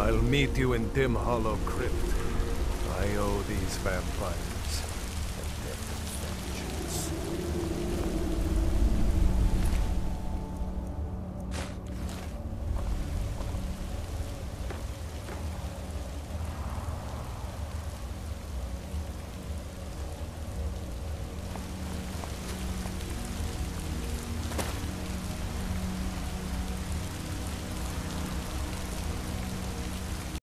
I'll meet you in Dim Hollow Crypt. I owe these vampires a debt.